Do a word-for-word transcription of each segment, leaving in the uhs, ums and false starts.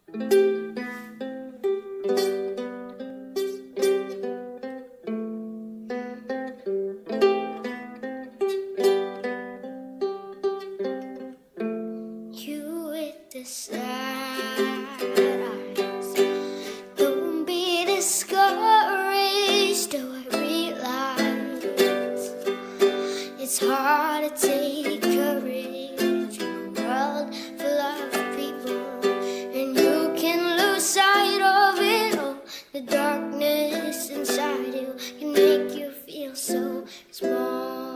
You with the sad eyes, don't be discouraged, though I realize it's hard to take courage in a world full of people, and you can lose sight of it all. The darkness inside you can make you feel so small.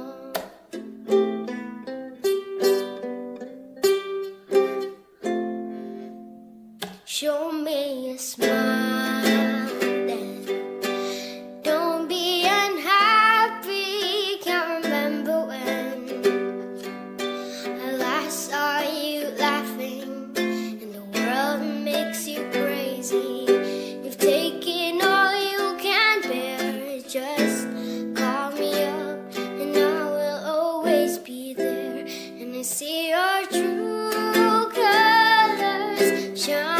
Show me a smile then. Don't be unhappy. Can't remember when I last saw you laughing and the world makes you crazy. You've taken all you can bear. Just call me up and I will always be there. And I see your true colors shine.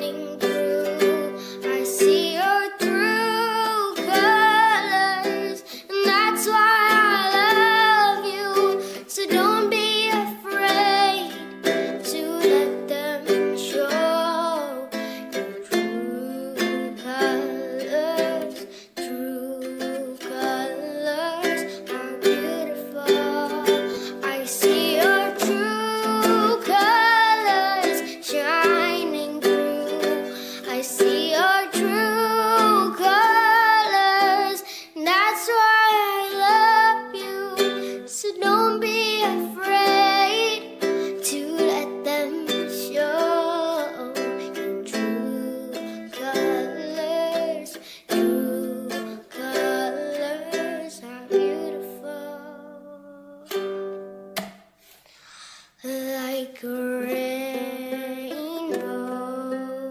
Like a rainbow,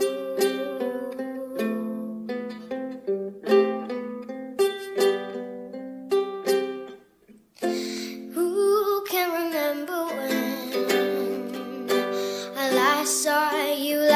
who can remember when I last saw you